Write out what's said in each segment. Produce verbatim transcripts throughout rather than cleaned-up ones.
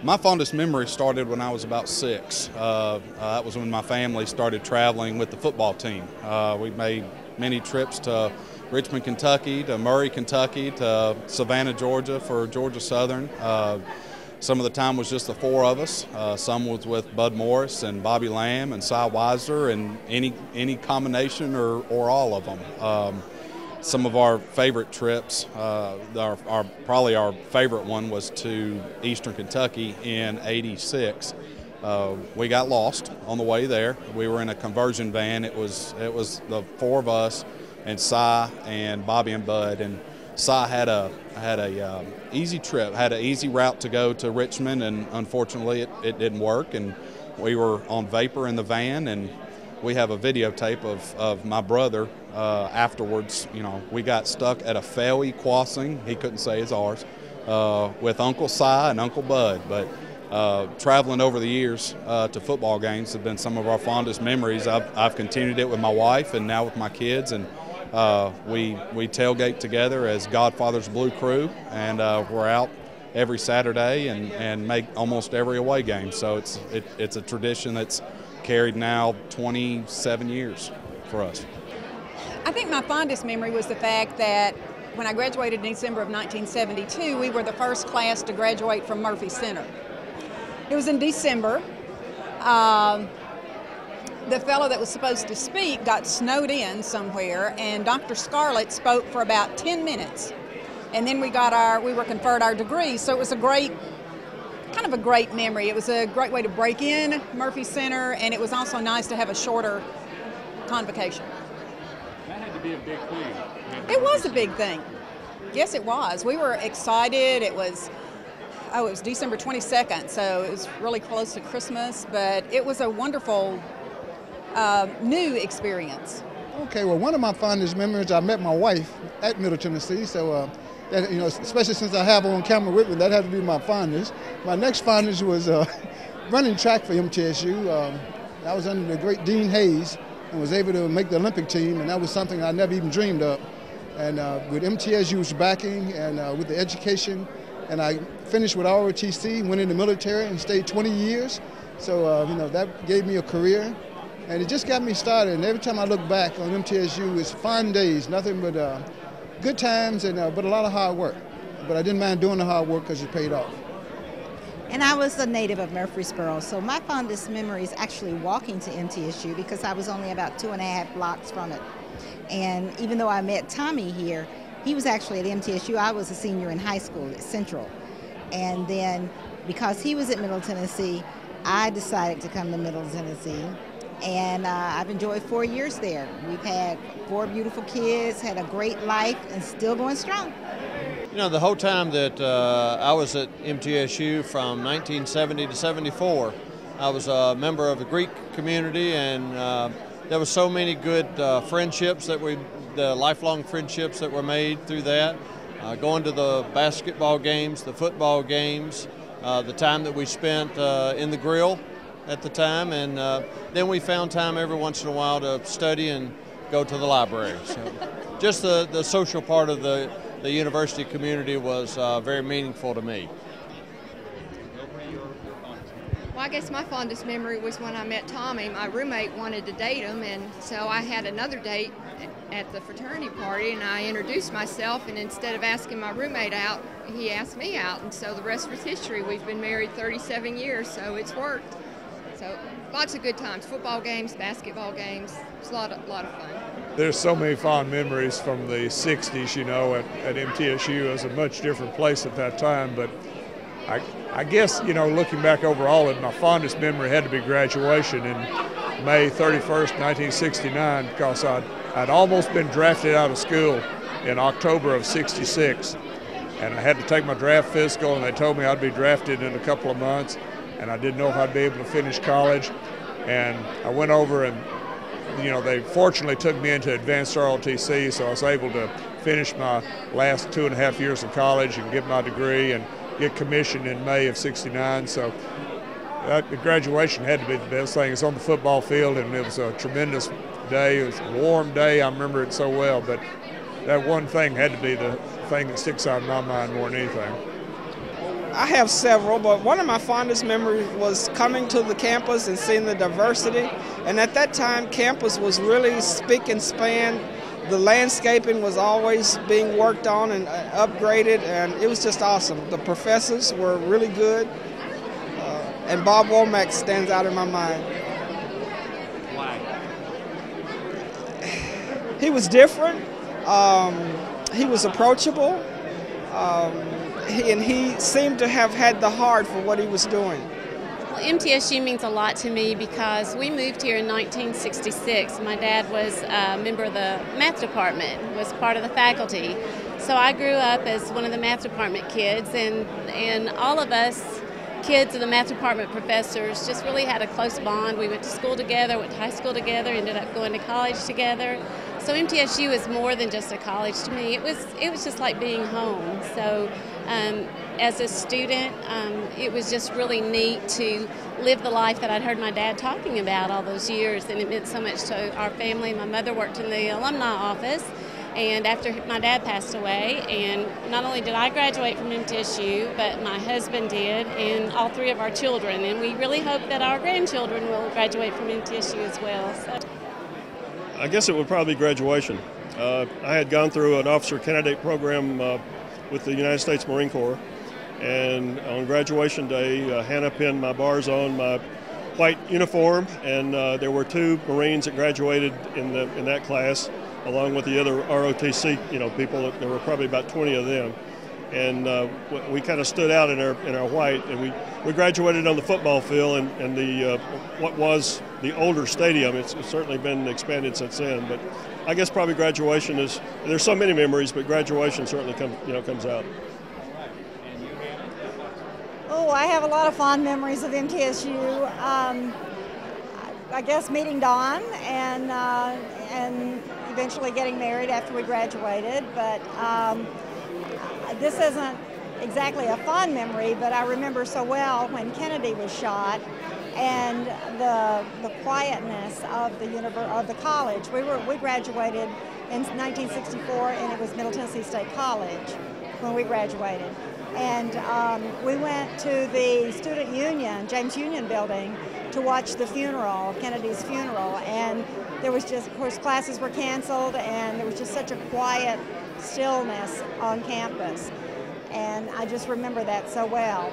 My fondest memory started when I was about six. Uh, uh, that was when my family started traveling with the football team. Uh, we made many trips to Richmond, Kentucky, to Murray, Kentucky, to Savannah, Georgia for Georgia Southern. Uh, some of the time was just the four of us. Uh, some was with Bud Morris and Bobby Lamb and Cy Weiser and any any combination or, or all of them. Um, Some of our favorite trips, uh, our, our probably our favorite one was to Eastern Kentucky in eighty-six. Uh, we got lost on the way there. We were in a conversion van. It was it was the four of us and Cy and Bobby and Bud. And Cy had a had a um, easy trip, had an easy route to go to Richmond, and unfortunately it, it didn't work. And we were on vapor in the van, and we have a videotape of, of my brother uh, afterwards. You know, we got stuck at a ferry crossing, he couldn't say it's ours, uh, with Uncle Cy and Uncle Bud. But uh, traveling over the years uh, to football games have been some of our fondest memories. I've, I've continued it with my wife and now with my kids, and uh, we, we tailgate together as Godfather's Blue Crew, and uh, we're out every Saturday and, and make almost every away game. So it's, it, it's a tradition that's carried now twenty-seven years for us. I think my fondest memory was the fact that when I graduated in December of nineteen seventy-two, we were the first class to graduate from Murphy Center. It was in December. Um, the fellow that was supposed to speak got snowed in somewhere, and Doctor Scarlett spoke for about ten minutes. And then we got our, we were conferred our degrees, so it was a great kind of a great memory. It was a great way to break in Murphy Center, and it was also nice to have a shorter convocation. That had to be a big thing. It was a big thing. Yes, it was. We were excited. It was, oh, it was December twenty-second, so it was really close to Christmas, but it was a wonderful uh, new experience. Okay, well, one of my fondest memories, I met my wife at Middle Tennessee, so uh, that, you know, especially since I have her on camera with me, that had to be my fondest. My next fondest was uh, running track for M T S U. Um, I was under the great Dean Hayes and was able to make the Olympic team, and that was something I never even dreamed of. And uh, with M T S U's backing and uh, with the education, and I finished with R O T C, went in the military and stayed twenty years. So, uh, you know, that gave me a career, and it just got me started. And every time I look back on M T S U, it's fun days, nothing but uh, good times, and uh, but a lot of hard work. But I didn't mind doing the hard work because it paid off. And I was a native of Murfreesboro, so my fondest memory is actually walking to M T S U because I was only about two and a half blocks from it. And even though I met Tommy here, he was actually at M T S U. I was a senior in high school at Central. And then because he was at Middle Tennessee, I decided to come to Middle Tennessee. And uh, I've enjoyed four years there. We've had four beautiful kids, had a great life, and still going strong. You know, the whole time that uh, I was at M T S U from nineteen seventy to seventy-four, I was a member of the Greek community, and uh, there were so many good uh, friendships that we, the lifelong friendships that were made through that. Uh, going to the basketball games, the football games, uh, the time that we spent uh, in the grill at the time, and uh, then we found time every once in a while to study and go to the library. So just the, the social part of the, the university community was uh, very meaningful to me. Well, I guess my fondest memory was when I met Tommy. My roommate wanted to date him, and so I had another date at the fraternity party, and I introduced myself, and instead of asking my roommate out, he asked me out, and so the rest was history. We've been married thirty-seven years, so it's worked. So lots of good times, football games, basketball games. It's a lot of, lot of fun. There's so many fond memories from the sixties, you know, at, at M T S U. It was a much different place at that time, but I, I guess, you know, looking back over all of it, my fondest memory had to be graduation in May thirty-first, nineteen sixty-nine, because I'd, I'd almost been drafted out of school in October of sixty-six. And I had to take my draft physical, and they told me I'd be drafted in a couple of months, and I didn't know if I'd be able to finish college. And I went over and, you know, they fortunately took me into advanced R O T C, so I was able to finish my last two and a half years of college and get my degree and get commissioned in May of sixty-nine. So that, the graduation had to be the best thing. It's on the football field, and it was a tremendous day. It was a warm day. I remember it so well, but that one thing had to be the thing that sticks out in my mind more than anything. I have several, but one of my fondest memories was coming to the campus and seeing the diversity. And at that time, campus was really spick and span. The landscaping was always being worked on and upgraded, and it was just awesome. The professors were really good, uh, and Bob Womack stands out in my mind. Why? He was different. Um, he was approachable. Um, he, and he seemed to have had the heart for what he was doing. Well, M T S U means a lot to me because we moved here in nineteen sixty-six. My dad was a member of the math department, was part of the faculty. So I grew up as one of the math department kids, and, and all of us kids of the math department professors just really had a close bond. We went to school together, went to high school together, ended up going to college together. So M T S U is more than just a college to me. It was it was just like being home. So um, as a student, um, it was just really neat to live the life that I'd heard my dad talking about all those years, and it meant so much to our family. My mother worked in the alumni office, and after my dad passed away, and not only did I graduate from M T S U, but my husband did, and all three of our children, and we really hope that our grandchildren will graduate from M T S U as well. So. I guess it would probably be graduation. Uh, I had gone through an officer candidate program uh, with the United States Marine Corps, and on graduation day, uh, Hannah pinned my bars on my white uniform, and uh, there were two Marines that graduated in the in that class, along with the other R O T C, you know, people. There were probably about twenty of them, and uh, we kind of stood out in our in our white, and we, we graduated on the football field, and, and the uh, what was the older stadium. It's, it's certainly been expanded since then, but I guess probably graduation is. There's so many memories, but graduation certainly comes you know comes out. Oh, I have a lot of fond memories of M T S U. Um, I guess meeting Don and uh, and eventually getting married after we graduated. But um, this isn't exactly a fond memory, but I remember so well when Kennedy was shot and the the quietness of the univer- of the college. We were we graduated in nineteen sixty-four, and it was Middle Tennessee State College when we graduated. And um, we went to the Student Union, James Union building, to watch the funeral, Kennedy's funeral. And there was just, of course, classes were canceled, and there was just such a quiet stillness on campus. And I just remember that so well.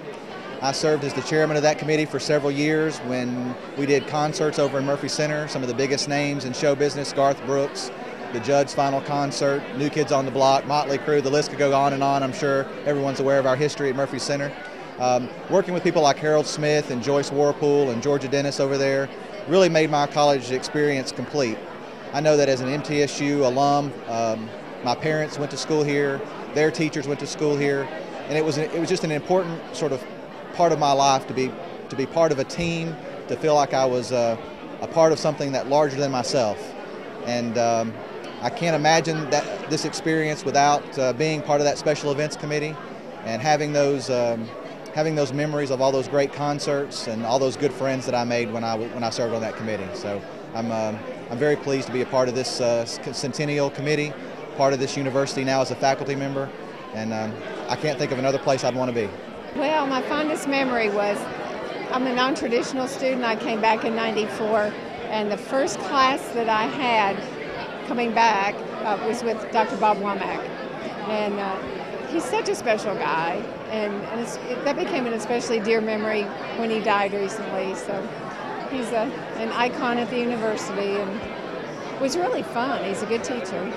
I served as the chairman of that committee for several years when we did concerts over in Murphy Center. Some of the biggest names in show business, Garth Brooks, the Judd's final concert, New Kids on the Block, Motley Crue, the list could go on and on. I'm sure everyone's aware of our history at Murphy Center. Um, working with people like Harold Smith and Joyce Warpool and Georgia Dennis over there really made my college experience complete. I know that as an M T S U alum, um, my parents went to school here, their teachers went to school here, and it was, it was just an important sort of part of my life to be, to be part of a team, to feel like I was uh, a part of something that larger than myself. And um, I can't imagine that this experience without uh, being part of that special events committee and having those um, having those memories of all those great concerts and all those good friends that I made when I when I served on that committee. So I'm um, I'm very pleased to be a part of this uh, Centennial Committee, part of this university now as a faculty member, and um, I can't think of another place I'd want to be. Well, my fondest memory was I'm a non-traditional student. I came back in ninety-four, and the first class that I had coming back uh, was with Doctor Bob Womack, and uh, he's such a special guy, and, and it's, it, that became an especially dear memory when he died recently. So he's a, an icon at the university, and it was really fun. He's a good teacher.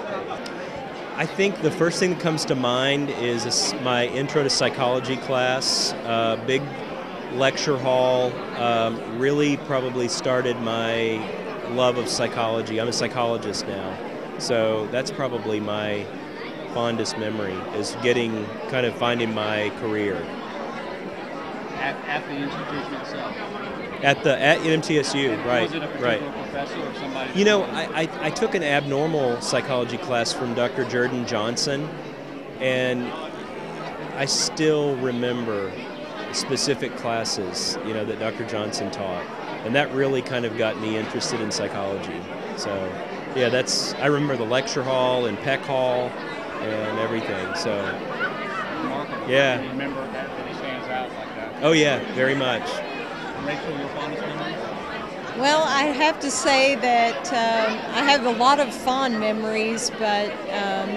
I think the first thing that comes to mind is a, my intro to psychology class. Uh, big lecture hall um, really probably started my love of psychology. I'm a psychologist now, so that's probably my fondest memory, is getting, kind of finding my career. At, at the institution itself? At the at M T S U, right, Was it a particular right. professor or somebody? You know, I, I, I took an abnormal psychology class from Doctor Jordan Johnson, and I still remember specific classes, you know, that Doctor Johnson taught. And that really kind of got me interested in psychology. So, yeah, that's, I remember the lecture hall and Peck Hall and everything. So, Remarkable. yeah. Do you remember that? Oh yeah, very much. Rachel, your fondest memories? Well, I have to say that um, I have a lot of fond memories, but um,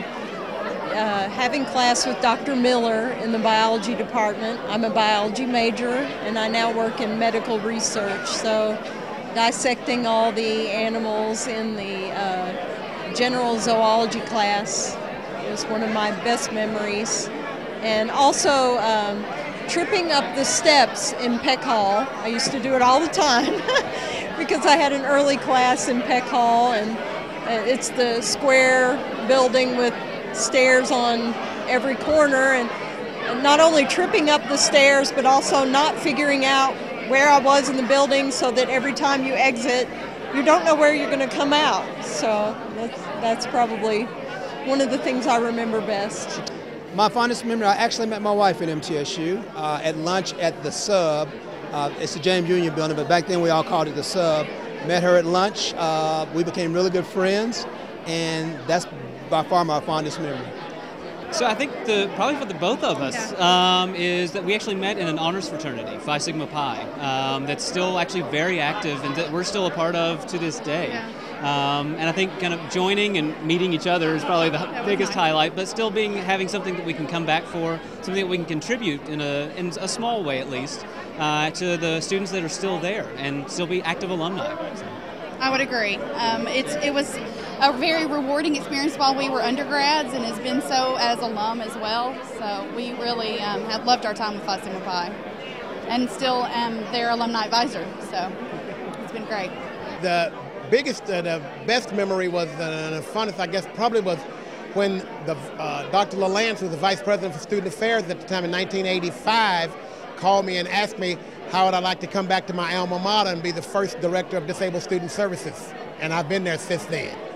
uh, having class with Doctor Miller in the biology department, I'm a biology major and I now work in medical research, so dissecting all the animals in the uh, general zoology class was one of my best memories. And also um, tripping up the steps in Peck Hall. I used to do it all the time because I had an early class in Peck Hall, and it's the square building with stairs on every corner, and not only tripping up the stairs but also not figuring out where I was in the building, so that every time you exit you don't know where you're going to come out. So that's, that's probably one of the things I remember best. My fondest memory, I actually met my wife at M T S U uh, at lunch at the Sub. Uh, it's the James Union building, but back then we all called it the Sub. Met her at lunch. Uh, we became really good friends, and that's by far my fondest memory. So I think the probably for the both of us um, is that we actually met in an honors fraternity, Phi Sigma Pi, um, that's still actually very active and that we're still a part of to this day. Yeah. Um, and I think kind of joining and meeting each other is probably the That was biggest nice. highlight, but still being having something that we can come back for, something that we can contribute in a in a small way at least uh, to the students that are still there and still be active alumni. I would agree. Um, it's it was a very rewarding experience while we were undergrads, and has been so as alum as well. So we really um, have loved our time with Phi Sigma Pi, and still am their alumni advisor. So it's been great. The biggest, uh, the best memory was, uh, the funnest, I guess, probably was when the uh, Doctor LaLance, who was the vice president for student affairs at the time in nineteen eighty-five, called me and asked me how would I like to come back to my alma mater and be the first director of disabled student services. And I've been there since then.